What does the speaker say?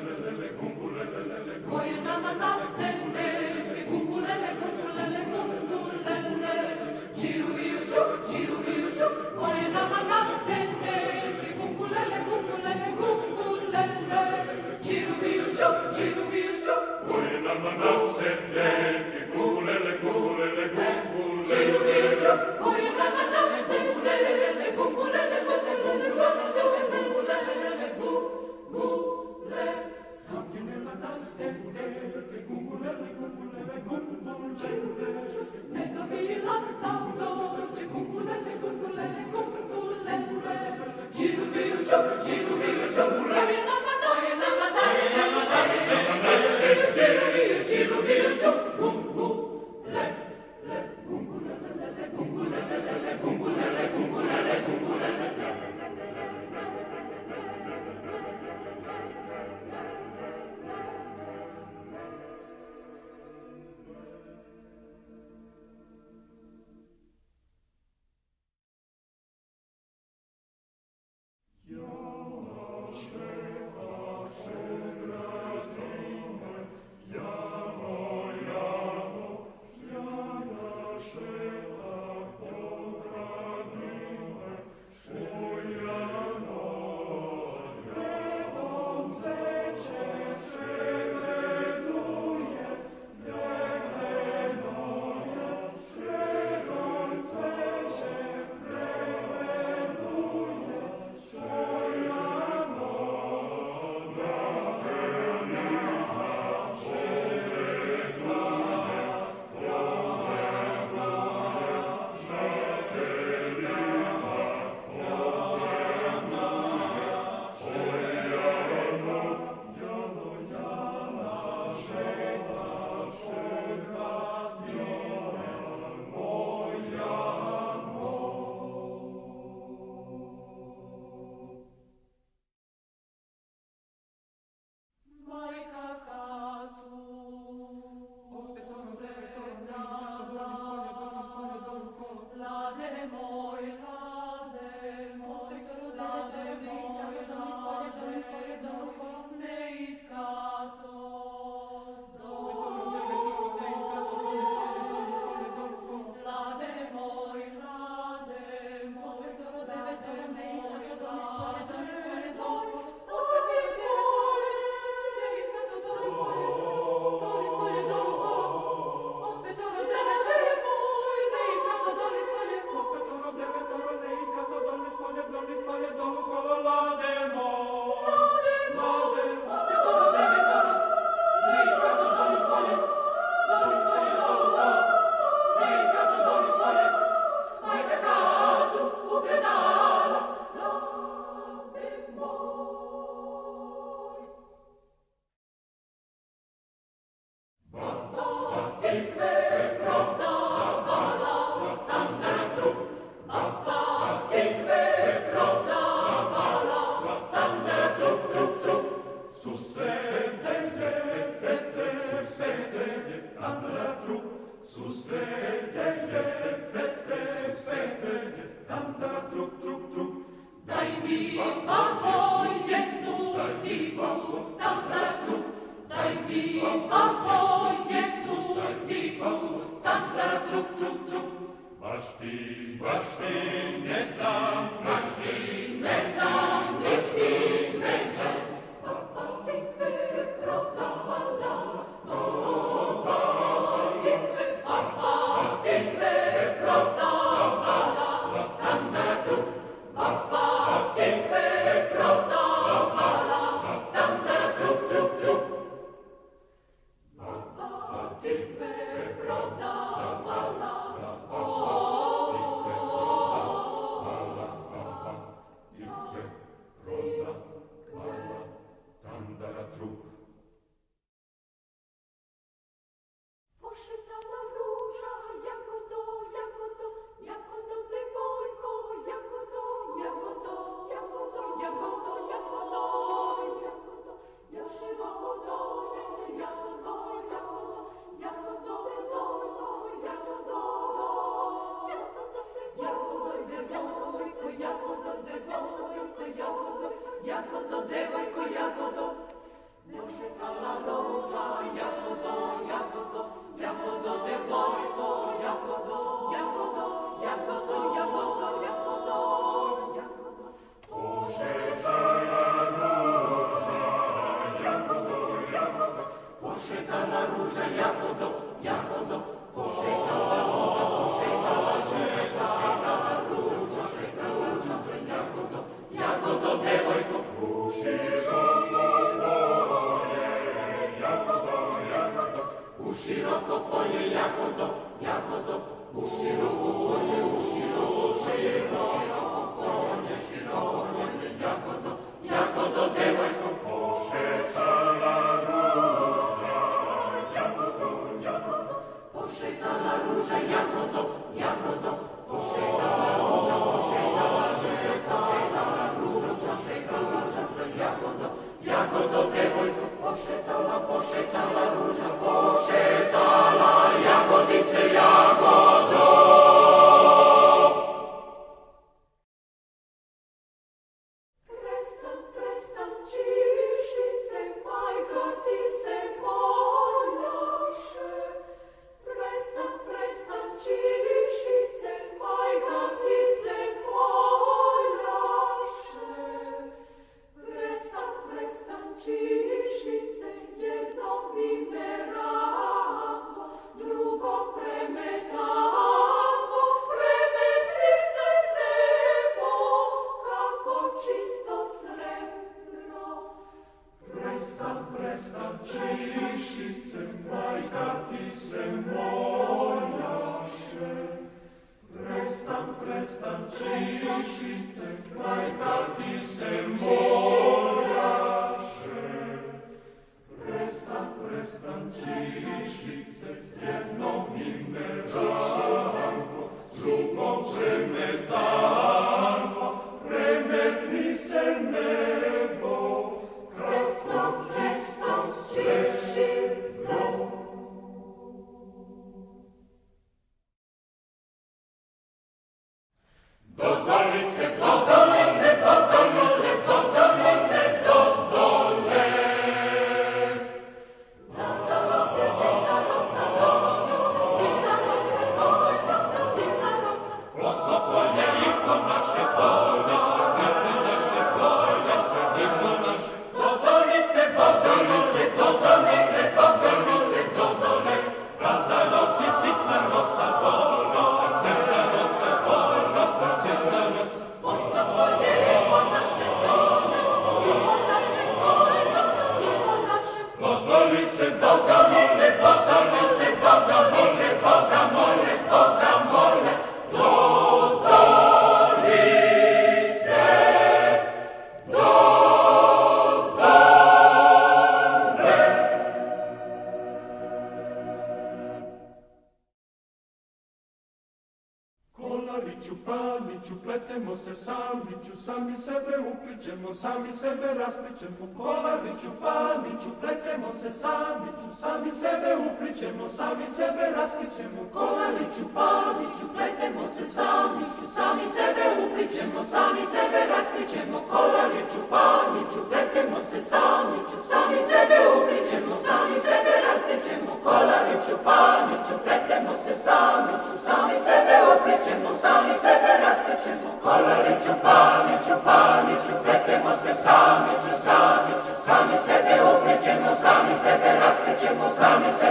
koje nama nasede, gungulele, gungulele, gungulele, čiruvijuću, čiruvijuću, koje nama nasede, gungulele, gungulele, gungulele, čiruvijuću, čiruvijuću, koje nama nasede, gungulele, gungulele, gungulele, čiruvijuću, koje nama nasede, gungulele, gungulele, gungulele, gungulele, Santinella da sette, che gungulele, gungulele, gungulele, nega vilanta dolce, gungulele, gungulele, gungulele, ciruviuccio, ciruviuccio, gungulele, ciruviuccio, gungulele, gungulele, gungulele, gungulele, gungulele, gungulele, široko polje, jagodo, jagodo, u široko polje, u široko polje, u široko polje, široko polje, jagodo, jagodo, devojko, pošetala ruža, jagodo, jagodo, pošetala ruža, jagodo, jagodo, pošetala ruža, pošetala ruža, pošetala ruža, pošetala ruža, jagodo, jagodo, devojko, pošetala, pošetala ruža, pošetala jagodice, jagodo. Prestan, prestan, čišice, majka ti se moljaše. Prestan, prestan, čišice, majka ti se moljaše. Prestan, prestan, čišice, jedno mi me ranko, drugo premetanko, premeti se nebo, kako čisto srebro. Prestan, prestan, čišice, majka ti se moljaše. Prestan, prestan, čišice, majka ti se moljaše. Prestan, prestan, čišice, jedno mi me ranko, drugo premetanko, premetni se nebo, kako čisto srebro. Dodolice, dodolice, dodolice, dodolice, dodole. Rosa, rosa, sina rosa, sina rosa, rosa, sina rosa. Rosa polje i po naše dole, i po naše dole, i po naše. Dodolice, dodolice, dodolice, dodolice, dodole. Rosa, rosi, sitna rosa, dole, sitna rosa, dole. Rosa polje i po naše dole, i po naše dole, i po naše. Dodolice, dodolice, dodolice, dodolice, Boga mole, Boga mole, dodolice, dodole. Kolariću, paniću, pletemo se samiću, sami sebe uplićemo, sami sebe rasplićemo. Kolariću, paniću, pletemo se samiću, sami sebe uplićemo, sami sebe rasplićemo. Kolariću, paniću, pletemo se samiću, sami sebe uplićemo, sami sebe rasplićemo. Kolariću, paniću, pletemo se samiću, sami sebe uplićemo, sami sebe rasplićemo. Kolariću, paniću, pletemo se samiću, sami sebe uplićemo, sami sebe rasplićemo. Kolariću, paniću, paniću, pletemo se samiću, samiću, sami sebe uplićemo, sami sebe rasplićemo, sami sebe